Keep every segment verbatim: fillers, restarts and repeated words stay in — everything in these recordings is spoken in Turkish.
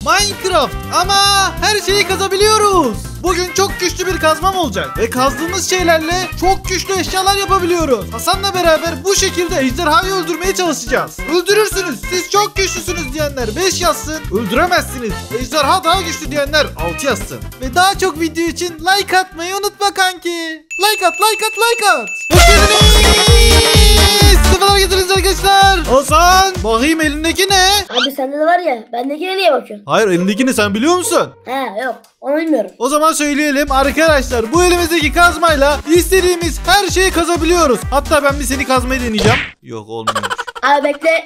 Minecraft ama her şeyi kazabiliyoruz. Bugün çok güçlü bir kazmam olacak ve kazdığımız şeylerle çok güçlü eşyalar yapabiliyoruz. Hasan'la beraber bu şekilde ejderhayı öldürmeye çalışacağız. Öldürürsünüz, siz çok güçlüsünüz diyenler beş yazsın. Öldüremezsiniz, ejderha daha güçlü diyenler altı yazsın. Ve daha çok video için like atmayı unutma kanki. Like at, like at, like at. Hoş geldiniz. Sefalar getirdiniz arkadaşlar. Hasan, bakayım elindeki ne? Abi sende de var ya, bendekine niye bakıyorsun? Hayır, elindeki ne, sen biliyor musun? He yok, onu bilmiyorum. O zaman söyleyelim arkadaşlar, bu elimizdeki kazmayla istediğimiz her şeyi kazabiliyoruz. Hatta ben bir seni kazmayı deneyeceğim. Yok, olmuyor. Abi bekle.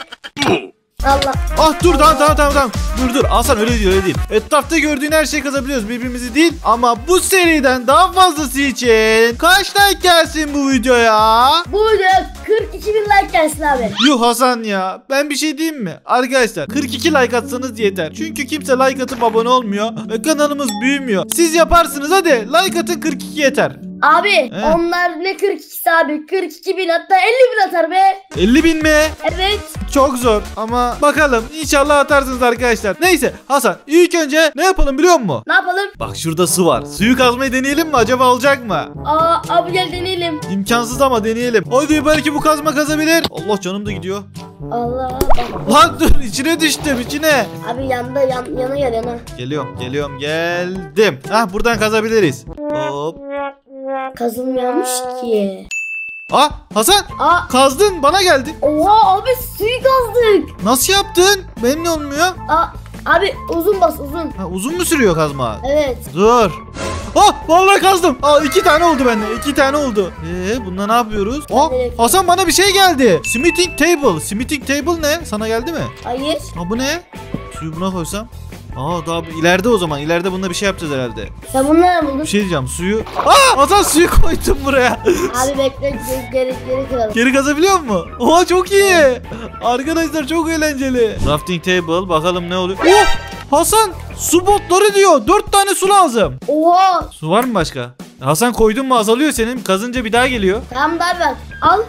Allah. Ah dur, tamam tamam tamam tamam. Dur dur Hasan, öyle değil öyle değil. Etrafta gördüğün her şeyi kazabiliyoruz, birbirimizi değil. Ama bu seriden daha fazlası için kaç like gelsin bu videoya? Bu video kırk iki bin like gelsin abi. Yuh Hasan ya, ben bir şey diyeyim mi? Arkadaşlar kırk iki like atsanız yeter. Çünkü kimse like atıp abone olmuyor ve kanalımız büyümüyor. Siz yaparsınız, hadi like atın, kırk iki yeter. Abi He. onlar ne kırk ikisi abi, kırk iki bin, hatta elli bin atar be. elli bin mi? Evet. Çok zor ama bakalım, inşallah atarsınız arkadaşlar. Neyse Hasan, ilk önce ne yapalım biliyor musun? Ne yapalım? Bak şurada su var. Suyu kazmayı deneyelim mi? Acaba olacak mı? Aa abi gel deneyelim. İmkansız ama deneyelim. Hadi, belki bu kazma kazabilir. Allah, canım da gidiyor. Allah. Lan dur, içine düştüm, içine. Abi yanda yan, yana gel yana. Geliyorum geliyorum geldim. Hah, buradan kazabiliriz. Hop. Kazılmıyormuş ki. Ah Hasan, Aa. kazdın, bana geldi. Oha abi suyu kazdık. Nasıl yaptın? Benim ne olmuyor? Aa abi uzun bas uzun. Ha, uzun mu sürüyor kazma? Evet. Dur. Ah, vallahi kazdım. Aa, iki tane oldu bende. iki tane oldu. Eee bunda ne yapıyoruz? Aa, Hasan, bana bir şey geldi. Smithing table. Smithing table ne? Sana geldi mi? Hayır. Ha, bu ne? Suyu buna koysam. Aa, daha ileride o zaman. İleride bunda bir şey yapacağız herhalde. Sen bunu nereden buldun? Bir şey diyeceğim. Suyu. Aa, Hasan, suyu koydum buraya. Abi bekle, geri geri, geri kıralım. Geri kazabiliyor mu? Oha, çok iyi. Arkadaşlar çok eğlenceli. Crafting table. Bakalım ne oluyor. Oh, Hasan, su botları diyor. Dört tane su lazım. Oha. Su var mı başka? Hasan, koydun mu azalıyor senin. Kazınca bir daha geliyor. Tamam da abi bak. Al.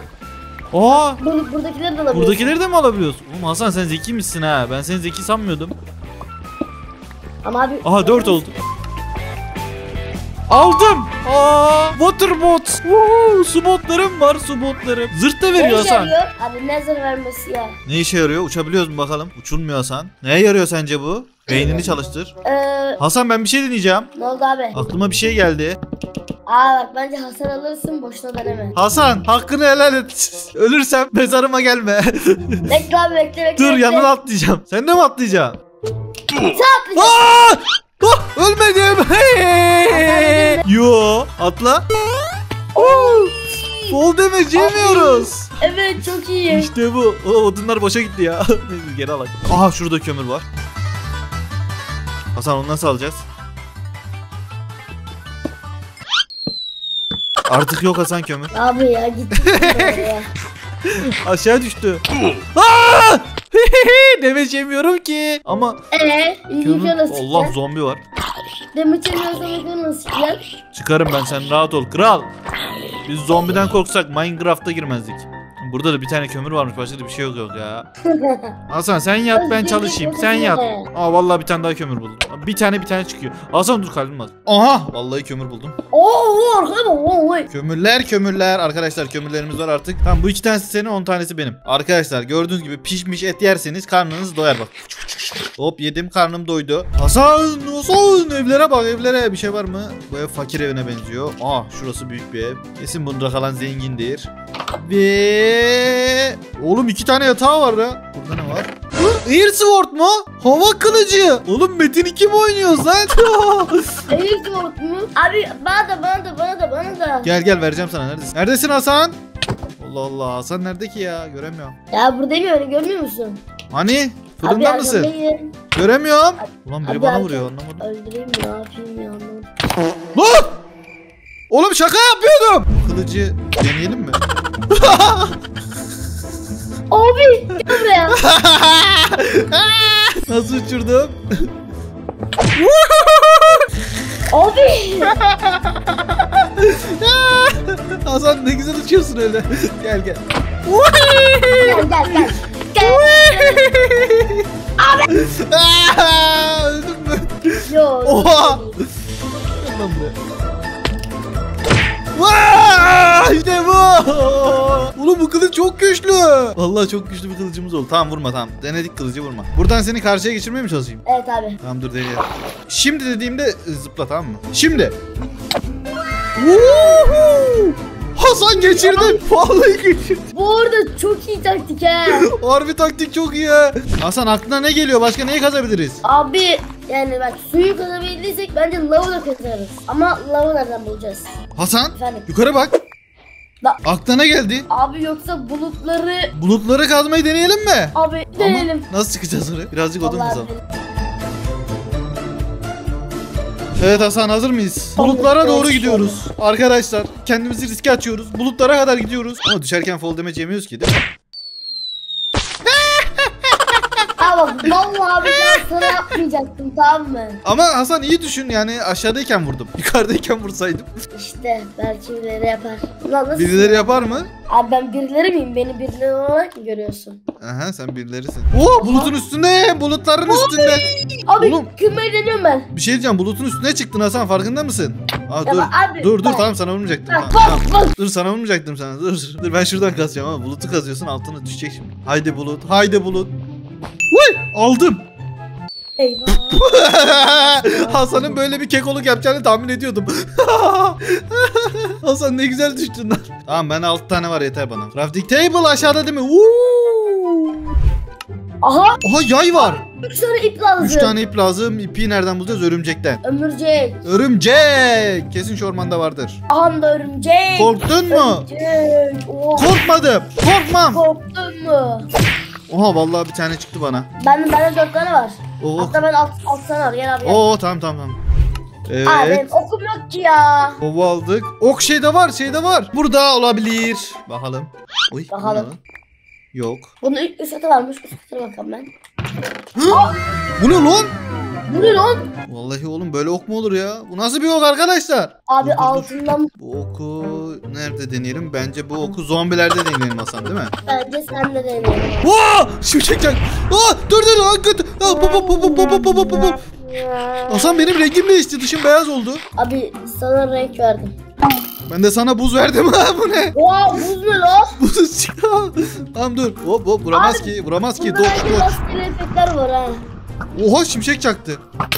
Aa, Bur buradakileri de alabiliyorsun. buradakileri de mi alabiliyorsun? Oğlum Hasan, sen zeki misin ha? Ben seni zeki sanmıyordum. Ama abi. Aha, dört oldu. Aldım. Aa, water bot. Woo, su botlarım var, su botlarım. Zırt da Ne veriyor işe Hasan. yarıyor? Abi ne zarar vermesi ya? Ne işe yarıyor? Uçabiliyoruz mu bakalım? Uçulmuyor Hasan. Neye yarıyor sence bu? Beynini çalıştır. Ee, Hasan, ben bir şey deneyeceğim. ne oldu abi? Aklıma bir şey geldi. Aa bak, bence hasar alırsın, boşuna deneme. Hasan, hakkını helal et. Ölürsem mezarıma gelme. Bekle abi, bekle bekle. Dur, bekle. yanına atlayacağım. Sen de mi atlayacaksın? Sen atlayacaksın. Aa! Oh, ölmedim. Hey! Yo, atla. Fall damage yemiyoruz. Evet, çok iyi. İşte bu. O odunlar boşa gitti ya. Neyse, geri alalım. Aha, şurada kömür var. Hasan, onu nasıl alacağız? Artık yok Hasan, kömür. Abi ya git. ya. Aşağı düştü. Aa! Demeç yemiyorum ki. Ama Eee? İlginç kömür... nasıl Allah, çıkacak? zombi var. Demet yemiyorsan nasıl çıkacak? Çıkarım ben, sen rahat ol kral. Biz zombiden korksak Minecraft'a girmezdik. Burada da bir tane kömür varmış, başka da bir şey yok yok ya. Hasan, sen yat, ben çalışayım, sen yat. Aa, vallahi bir tane daha kömür buldum. Bir tane bir tane çıkıyor. Hasan dur, kalbim var. Aha, vallahi kömür buldum. Oo, arkada oo. Kömürler kömürler arkadaşlar, kömürlerimiz var artık. Tamam, bu iki tanesi senin, on tanesi benim. Arkadaşlar gördüğünüz gibi pişmiş et yerseniz karnınız doyar bak. Hop, yedim, karnım doydu. Hasan, Hasan, evlere bak, evlere bir şey var mı? Bu ev fakir evine benziyor. Aa, şurası büyük bir ev. Kesin bunda kalan zengindir. Ve oğlum, iki tane yatağı var ya. Burada ne var? Air Sword mu? Hava kılıcı. Oğlum, Metin iki mi oynuyoruz lan? Air Sword mu? Abi bana da bana da bana da bana da. Gel gel, vereceğim sana. Neredesin? Neredesin Hasan? Allah Allah, Hasan nerede ki ya? Göremiyorum. Ya buradayım ya, öyle görmüyor musun? Hani? Abi Fırında mısın? arkamdayım. Göremiyorum. Ulan biri Abi bana arkam- vuruyor, anlamadım. Öldüreyim mi, ne yapayım ya, anlamadım. Lan! Oğlum, şaka yapıyordum. Kılıcı deneyelim mi? Abi gel buraya. Nasıl uçurdum? Abi. Hasan, ne güzel uçuyorsun öyle. Gel gel. Gel gel gel. Gel. Aa, öldüm Oha! Lan buraya. Vaa! İşte bu. Oğlum bu kılıç çok güçlü. Vallahi çok güçlü bir kılıcımız oldu. Tamam vurma tamam. Denedik kılıcı vurma. Buradan seni karşıya geçirmeye mi çalışayım? Evet abi. Tamam dur deneyelim. Şimdi dediğimde zıpla tamam mı? Şimdi. Woohoo! Hasan geçirdi. Vallahi geçirdi. Bu arada çok iyi taktik he. Harbi taktik çok iyi ya. Hasan aklına ne geliyor? Başka neyi kazabiliriz? Abi yani bak suyu kazabildiysek bence lavı da kazarız. Ama lavı nereden bulacağız? Hasan Efendim? yukarı bak. Da Aklına ne geldi? abi yoksa bulutları Bulutları kazmayı deneyelim mi? abi deneyelim. Ama nasıl çıkacağız oraya? Birazcık odun Vallahi kazalım. deneyelim. Evet Hasan hazır mıyız? Bulutlara doğru gidiyoruz. Arkadaşlar kendimizi riske atıyoruz. Bulutlara kadar gidiyoruz. Ama düşerken fall damage yemiyoruz ki değil mi? Tamam vallahi abi ben sana yapmayacaktım tamam mı? Ama Hasan iyi düşün yani aşağıdayken vurdum. Yukarıdayken vursaydım. İşte belki birileri yapar. Lan nasıl? Birileri yapar mı? Abi ben birileri miyim? Beni birileri olarak mı görüyorsun? Aha sen birilerisin. Oo bulutun üstünde. Bulutların üstünde. Abi Oğlum. kümeye deniyorum ben. Bir şey diyeceğim bulutun üstüne çıktın Hasan farkında mısın? Aa, Ya dur. abi, dur dur bak. tamam sana vurmayacaktım. Bak, Tamam, bak, tamam. bak. Dur sana vurmayacaktım sana. Dur. Dur ben şuradan kazacağım ama bulutu kazıyorsun altına düşecek şimdi. Haydi bulut. Haydi bulut. Uy! Aldım. Eyvah. Hasan'ın böyle bir kekoluk yapacağını tahmin ediyordum. Hasan ne güzel düştün lan. Tamam ben altı tane var yeter bana. Crafting table aşağıda değil mi? Uuu. Aha Aha yay var. üç tane ip lazım. üç tane ip lazım. İpi nereden bulacağız? Örümcekten. Ömürcek. Örümcek. Kesin şu ormanda vardır. Aha da örümcek. Korktun mu? Örümcek. Oh. Korkmadım. Korkmam. Korktun mu? Oha vallahi bir tane çıktı bana. Ben, bende dört tane var. Oo. Hatta ben alt, alt tane var. Gel abi gel. Oo tamam tamam tamam. Evet. Abi benim okum yok ki ya. Ova aldık. Ok şeyde var şeyde var. Burada olabilir. Bakalım. Oy, bu Bakalım. ne lan? Yok. Bunun üst üst katı varmış. Üst katına bakalım ben. Bu ne lan? Bu ne lan? Vallahi oğlum böyle ok mu olur ya? Bu nasıl bir ok arkadaşlar? Abi Dur, dur, dur. altından Bu oku nerede deneyelim? Bence bu oku zombilerde deneyelim Hasan değil mi? bence sen de deneyelim. Vaa! Şimşekten. Aa, dur dur hakikaten. Aa, pop pop pop pop pop pop pop. Hasan benim rengim değişti. Dışım beyaz oldu. Abi sana renk verdim. Ben de sana buz verdim ha bu ne? Oha buz ne lan? Buz çıktı. Tamam dur. Hop hop vuramaz Abi, ki. Vuramaz ki. Burada Doç belki doç. rastgele efektler var ha. Oha şimşek çaktı.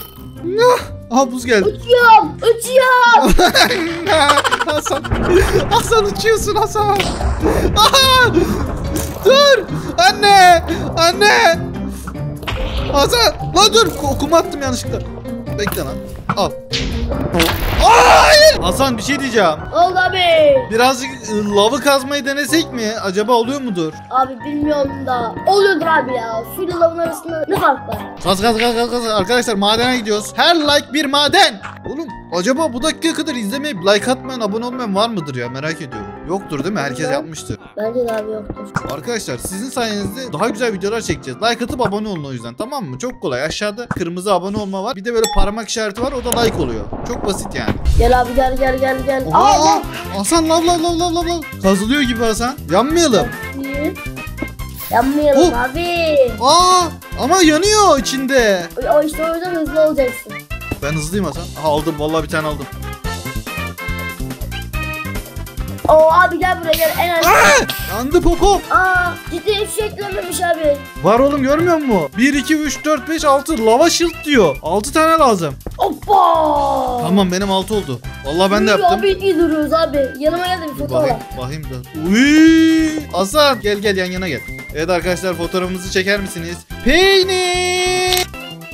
Aha buz geldi. Uçuyorum, uçuyorum. Hasan. Hasan uçuyorsun Hasan. Aha! Dur. Anne. Anne. Hasan. Lan dur. Okumu attım yanlışlıkla. Bekle lan. Al. Hayır. Hasan bir şey diyeceğim. Oldu abi. Birazcık ı, lavı kazmayı denesek mi? Acaba oluyor mudur? Abi bilmiyorum da. Oluyordur abi ya. Suyla lavın arasında ne fark var? Kaz kaz kaz kaz kaz. Arkadaşlar madene gidiyoruz. Her like bir maden. Oğlum acaba bu dakikaya kadar izlemeyip like atmayan abone olmayan var mıdır ya merak ediyorum. Yoktur değil mi? Herkes yapmıştır. Bence de abi yoktur. Arkadaşlar sizin sayenizde daha güzel videolar çekeceğiz. Like atıp abone olun o yüzden tamam mı? Çok kolay. Aşağıda kırmızı abone olma var. Bir de böyle parmak işareti var. O da like oluyor. Çok basit yani. Gel abi gel gel gel gel. Oha! Aa, gel. Hasan lav lav lav lav lav lav. Kazılıyor gibi Hasan. Yanmayalım. İyi. Yanmayalım Oh. abi. Aa! Ama yanıyor içinde. O, o işte o yüzden hızlı olacaksın. Ben hızlıyım Hasan. Aha, aldım vallahi bir tane aldım. Oo abi gel buraya gel en az. Aa! Yandı popo. Aa ciddi hiçbir şey eklenmemiş abi. Var oğlum görmüyor musun? bir, iki, üç, dört, beş, altı. Lava shield diyor. altı tane lazım. Hoppa. Tamam benim altı oldu. Vallahi ben de Yürü yaptım. Abi iyi duruyoruz abi. Yanıma gel de bir foto Bakayım, al. bakayım da. Uy! Hasan gel gel yan yana gel. Evet arkadaşlar fotoğrafımızı çeker misiniz? Peynir.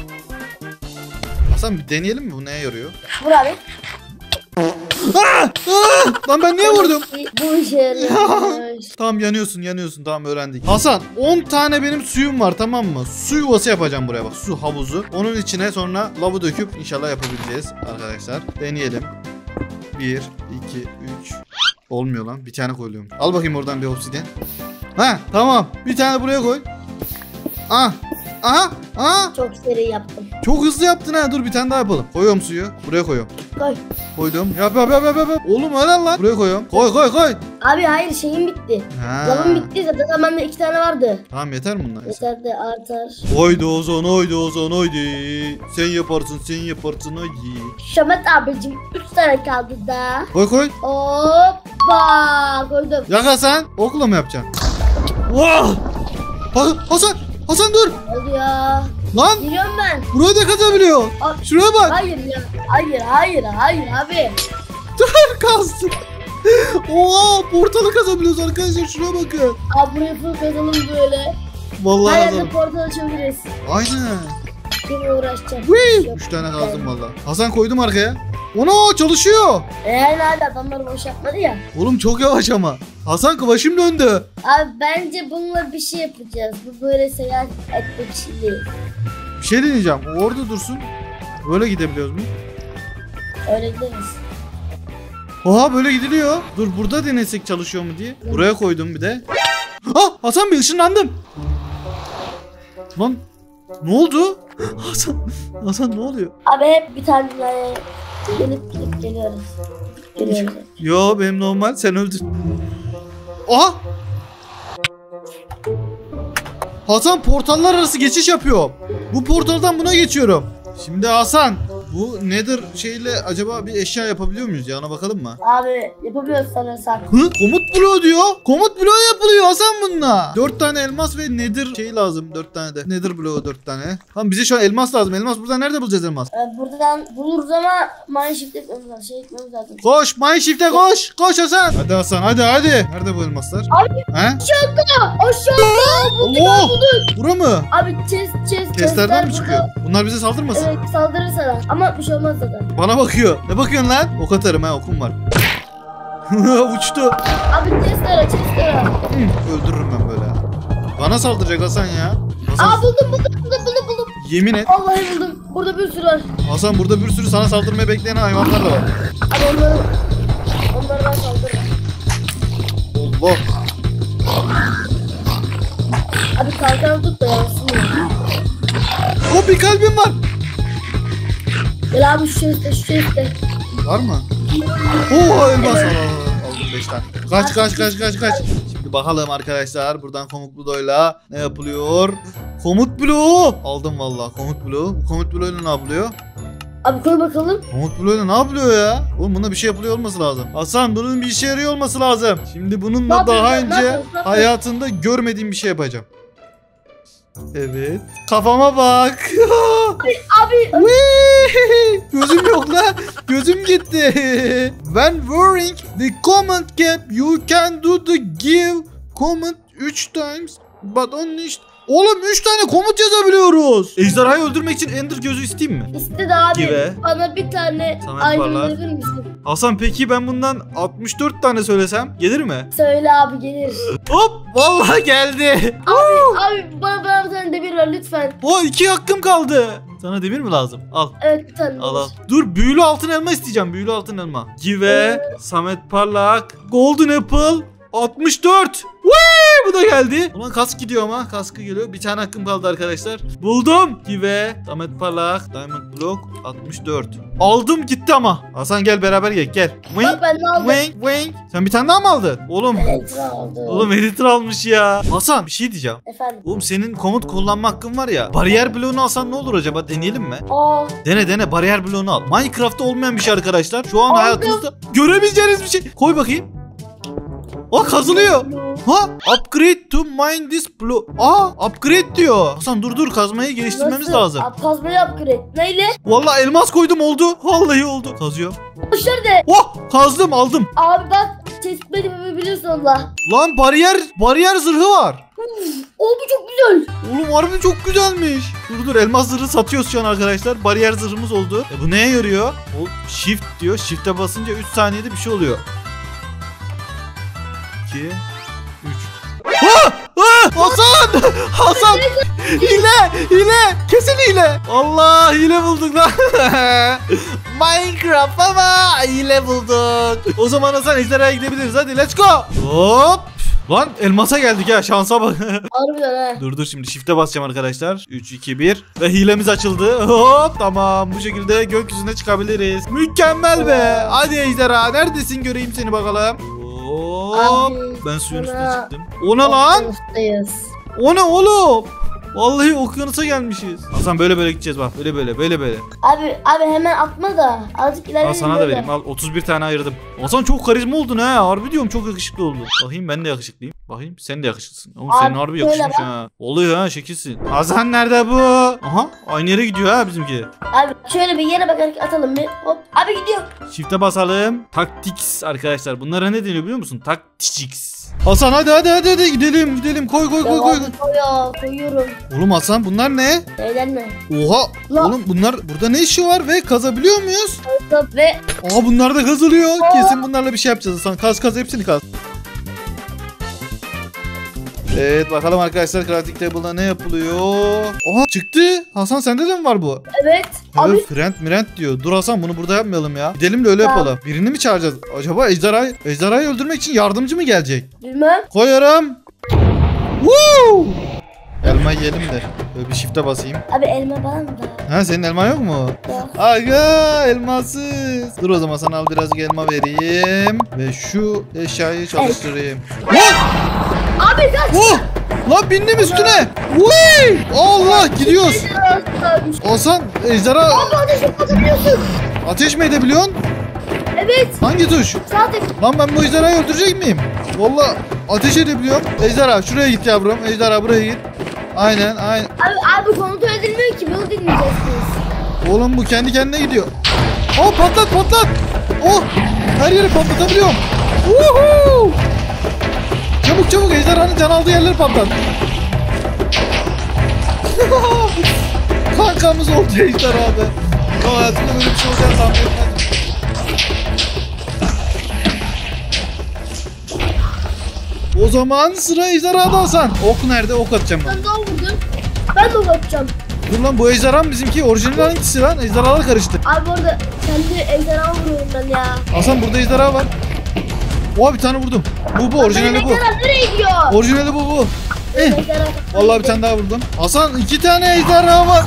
Hasan bir deneyelim mi bu neye yarıyor? Vur abi. Aa! Aa! Lan ben niye vurdum? Bu işe yarıyormuş. Tamam yanıyorsun yanıyorsun tamam öğrendik. Hasan on tane benim suyum var tamam mı? Su yuvası yapacağım buraya bak su havuzu. Onun içine sonra lavı döküp inşallah yapabileceğiz arkadaşlar. Deneyelim. bir, iki, üç. Olmuyor lan bir tane koyuyorum. Al bakayım oradan bir obsidyen. Ha tamam bir tane buraya koy. Ah Aha. Aha. Çok seri yaptım. Çok hızlı yaptın ha. Dur bir tane daha yapalım. Koyuyorum suyu. Buraya koyuyorum. Koy. Koydum. Yap yap yap yap yap. Oğlum helal lan. Buraya koyuyorum. Koy koy koy. Abi hayır şeyim bitti. Ha. Lavım bitti zaten bende iki tane vardı. Tamam yeter mi bunlar? Yeter de artar. Haydi Ozan haydi Ozan haydi. Sen yaparsın sen yaparsın haydi. Şamet abicim üç tane kaldı da. Koy koy. Hoppa koydum. Yak Hasan. Okula mı yapacaksın? Wow. Ha- Hasan. Hasan dur. Hadi ya. Lan Geliyorum ben. burayı da kazabiliyor. Abi, Şuraya bak. hayır ya. Hayır hayır hayır abi. Kazdım. Oha portalı kazabiliyoruz arkadaşlar. Şuraya bakın. Abi burayı full kazalım böyle. Vallahi Her yerde kazalım. portal açabiliriz. Aynen. Kim uğraşacağım? Whee! Yok. Üç tane kazdım vallahi. Hasan koydum arkaya. Ona çalışıyor. Eğer nerede adamlar boş yapmadı ya. Oğlum çok yavaş ama. Hasan başım döndü. Abi bence bununla bir şey yapacağız. Bu böyle seyahat etmek için değil. Bir şey deneyeceğim. O orada dursun. Böyle gidebiliyoruz mu? Öyle gideriz. Oha böyle gidiliyor. Dur burada denesek çalışıyor mu diye. Buraya koydum bir de. Ah Hasan bir ışınlandım. Lan ne oldu? Hasan Hasan ne oluyor? Abi hep bir tane böyle gelip gidip geliyoruz. Geliyoruz. Yo benim normal sen öldün. Aha! Hasan portallar arası geçiş yapıyor. Bu portaldan buna geçiyorum. Şimdi Hasan bu nedir şeyle acaba bir eşya yapabiliyor muyuz ya ona bakalım mı? Abi yapabiliyoruz sanırsak. Hı? Komut bloğu diyor. Komut bloğu yapılıyor Hasan bununla. Dört tane elmas ve nedir şey lazım. Dört tane de. Nedir bloğu dört tane. Tamam bize şu an elmas lazım. Elmas buradan nerede bulacağız elmas? Ee, buradan buluruz ama mineshift etmemiz lazım. Şey etmemiz lazım. Koş mineshift'e koş. Koş Hasan. Hadi Hasan hadi hadi. Nerede bu elmaslar? Abi He? aşağıda. Aşağıda. Bulduk Allah! abi bulduk. Bura mı? Abi chest chest. Testlerden mi chestler çıkıyor? burada. Bunlar bize saldırmasın. Evet saldırır sana. Ama bir şey olmaz zaten. Bana bakıyor. Ne bakıyorsun lan? Ok atarım ha okum var. Uçtu. Abi chestler chestler. Hı, öldürürüm ben böyle. Bana saldıracak Hasan ya. Hasan, Aa buldum buldum buldum buldum buldum. yemin et. Vallahi buldum. Burada bir sürü var. Hasan burada bir sürü sana saldırmaya bekleyen hayvanlar da var. Abi onları onları ben saldırırım. Allah. Abi kalkanı tut da yansın ya. O bir kalbim var. Gel abi şu chest'te şu chest'te. Var mı? Oo elmas. Al, al, al. Aldım beş tane. Kaç kaç kaç kaç kaç. Şimdi bakalım arkadaşlar buradan komut bloğuyla ne yapılıyor? Komut bloğu. Aldım vallahi komut bloğu. Bu komut bloğuyla ne yapılıyor? Abi koy bakalım. Komut bloğuyla ne yapılıyor ya? Oğlum buna bir şey yapılıyor olması lazım. Hasan bunun bir işe yarıyor olması lazım. Şimdi bununla Ne yapıyorsun? daha Ne önce yapıyorsun? Ne yapıyorsun? hayatında görmediğim bir şey yapacağım. Evet. Kafama bak. Abi Whee! Gözüm yok la. Gözüm gitti. When wearing the command cap you can do the give command üç times but only Oğlum üç tane komut yazabiliyoruz. Ejderhayı öldürmek için Ender gözü isteyeyim mi? istedi abi. Gibi. Bana bir tane Samet aynı Parlak. verir misin? Hasan peki ben bundan altmış dört tane söylesem gelir mi? Söyle abi gelir. Hop vallahi geldi. Abi abi bana, bana bir tane demir ver lütfen. O iki hakkım kaldı. Sana demir mi lazım? Al. Evet bir tane Al al. demir. Dur büyülü altın elma isteyeceğim. Büyülü altın elma. Give, Samet Parlak, Golden Apple, altmış dört. Wee! Bu da geldi. Ulan kask gidiyor ama. Kaskı geliyor. Bir tane hakkım kaldı arkadaşlar. Buldum. Give, Samet Parlak, Diamond Block, altmış dört. Aldım gitti ama. Hasan gel beraber gel. Gel. Bak Wing, ben ne aldım? wing, wing. Sen bir tane daha mı aldın? Oğlum. Evet aldım. Oğlum editor almış ya. Hasan bir şey diyeceğim. Efendim. Oğlum senin komut kullanma hakkın var ya. Bariyer bloğunu alsan ne olur acaba? Deneyelim mi? Aa Dene dene bariyer bloğunu al. Minecraft'ta olmayan bir şey arkadaşlar. Şu an Aldım. hayatınızda görebileceğiniz bir şey. Koy bakayım. Aa kazılıyor. Ha? Upgrade to mine this block. Aa upgrade diyor. Hasan dur dur kazmayı geliştirmemiz nasıl? lazım. Abi kazmayı upgrade. Neyle? Vallahi elmas koydum oldu. Vallahi oldu. Kazıyor. Boşver de. Oh kazdım aldım. Abi bak chest'leri biliyorsun Allah. Lan bariyer bariyer zırhı var. O bu çok güzel. Oğlum harbi çok güzelmiş. Dur dur elmas zırhı satıyoruz şu an arkadaşlar. Bariyer zırhımız oldu. E bu neye yarıyor? O shift diyor. Shift'e basınca üç saniyede bir şey oluyor. iki üç. Ha! Ha! Hasan! Hasan! Hile! Hile! Kesin hile! Allah hile bulduk lan. Minecraft ama hile bulduk. O zaman Hasan ejderhaya gidebiliriz. Hadi let's go. Hop! Lan elmasa geldik ya, şansa bak. Harbiden ha. Dur dur, şimdi shift'e basacağım arkadaşlar. üç iki bir ve hilemiz açıldı. Hop, tamam, bu şekilde gökyüzüne çıkabiliriz. Mükemmel be. Hadi ejderha, neredesin, göreyim seni bakalım. Hop, Abi, ben suyun üstüne sana- çıktım. O ne lan? Okyanustayız. O ne oğlum? Vallahi okyanusa gelmişiz. Hasan böyle böyle gideceğiz bak, böyle böyle böyle böyle. Abi abi hemen atma da azıcık ileride. Al sana da vereyim, al, otuz bir tane ayırdım. Hasan çok karizma oldun ha, harbi diyorum, çok yakışıklı oldun. Bakayım, ben de yakışıklıyım. Bakayım, sen de yakışıklısın. Ama Abi, senin harbi şöyle yakışmış bak. ha. Oluyor ha, şekilsin. Hasan nerede bu? Aha, aynı yere gidiyor ha bizimki. Abi şöyle bir yere bakarak atalım bir. Hop. Abi gidiyor. Shift'e basalım. Tactics arkadaşlar. Bunlara ne deniyor biliyor musun? Tactics. Hasan hadi hadi hadi hadi gidelim gidelim. Koy koy koy koy. Devam koyuyor, koyuyorum. Oğlum Hasan, bunlar ne? Neyden mi? Oha. La. Oğlum bunlar, burada ne işi var ve kazabiliyor muyuz? Hop ve Aa, bunlar da kazılıyor. Aa. Kesin bunlarla bir şey yapacağız Hasan. Kaz kaz, hepsini kaz. Evet, bakalım arkadaşlar, crafting table'da ne yapılıyor? Oha, çıktı. Hasan, sende de mi var bu? evet. Abi Evet, friend mirend diyor. Dur Hasan, bunu burada yapmayalım ya. Gidelim de öyle Tamam. yapalım. Birini mi çağıracağız? Acaba ejderhayı, ejderhayı öldürmek için yardımcı mı gelecek? bilmem. Koyarım. Woo! Elma yiyelim de. Böyle bir shift'e basayım. Abi elma bana mı da? Ha, senin elma yok mu? Yok. Aga, elmasız. Dur o zaman, sana al birazcık elma vereyim. Ve şu eşyayı çalıştırayım. Lan! Abi kaç. Oh! Lan bindim üstüne. Vay! Allah, gidiyoruz. Hasan, ejderha Abi ateş atabiliyorsun. ateş mi edebiliyorsun? Evet. Hangi tuş? Zaten. Lan ben bu ejderhayı öldürecek miyim? Valla ateş edebiliyorum. Ejderha şuraya git yavrum. Ejderha buraya git. Aynen aynen. Abi abi komuta edilmiyor ki bunu dinleyeceksiniz. Oğlum bu kendi kendine gidiyor. Oh, patlat patlat. Oh, her yeri patlatabiliyorum. Woohoo! Çabuk çabuk, ejderhanın can aldığı yerleri patlat. Kankamız oldu ejderha be. Ya hayatımda böyle bir şey olacağını tahmin etmezdim. O zaman sıra ejderhada Hasan. Ok nerede? Ok atacağım ben. Ben daha vurdum. Ben de onu atacağım. Dur lan, bu ejderha mı bizimki? Orijinal hangisi lan? Ejderhalar karıştı. Abi orada kendi ejderha vuruyorum ben ya. Hasan, burada ejderha var. Oha, bir tane vurdum. Bu bu, orijinali Benim bu. ejderha nereye gidiyor? Orijinali bu bu. Eh, Ejderha. vallahi bir tane daha vurdum. Hasan, iki tane ejderha var.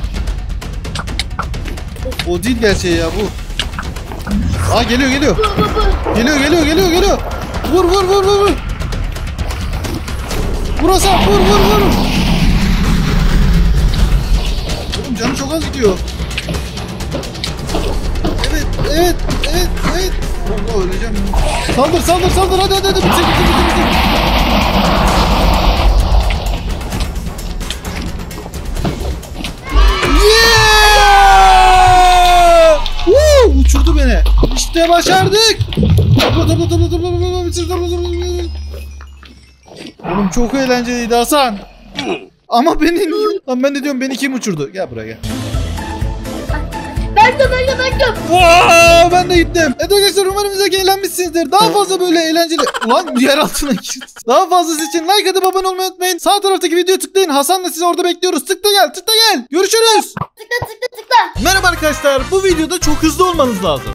O değil gerçeği ya, bu. Aa, geliyor geliyor. Bu bu bu. Geliyor geliyor geliyor geliyor. Vur vur vur vur vur. Vur Hasan, vur vur vur. Oğlum canı çok az gidiyor. Evet evet evet evet. Allah, öleceğim. Saldır saldır saldır, hadi hadi hadi, bitir bitir bitir bitir. Yeah! Woo! Uçurdu beni. İşte başardık. Topla topla topla topla topla, bitir, topla topla topla. Oğlum çok eğlenceliydi Hasan. Ama beni, lan ben de diyorum, beni kim uçurdu? Gel buraya gel. Ben de ben de ben de. Wow, ben de gittim. Evet arkadaşlar, umarım izlerken eğlenmişsinizdir. Daha fazla böyle eğlenceli... Ulan yer altına girdi. Daha fazlası için like atıp abone olmayı unutmayın. Sağ taraftaki videoya tıklayın. Hasan'la sizi orada bekliyoruz. Tıkla gel, tıkla gel. Görüşürüz. Tıkla tıkla tıkla. Merhaba arkadaşlar. Bu videoda çok hızlı olmanız lazım.